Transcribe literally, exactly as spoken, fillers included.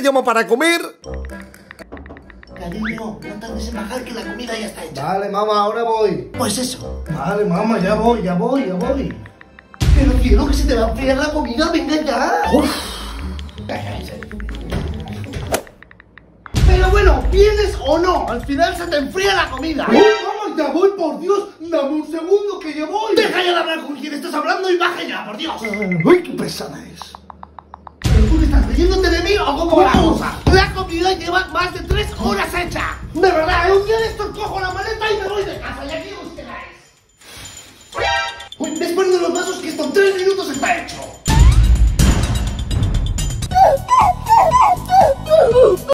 te llamo para comer. Cariño, no tardes en bajar que la comida ya está hecha. Vale, mamá, ahora voy. Pues eso. Vale, mamá, ya voy, ya voy, ya voy. Pero quiero que se te va a enfriar la comida, venga ya. Uf. Pero bueno, ¿vienes o no? Al final se te enfría la comida. ¡Oh, mamá, ya voy, por Dios! Dame un segundo que ya voy. Deja ya de hablar con quien estás hablando y baja ya, por Dios. ¡Uy, qué pesada es! ¿Pero tú qué estás riéndote de mí o cómo va la ¿Cómo? cosa? La comida lleva más de tres horas hecha. De verdad, es un día de estos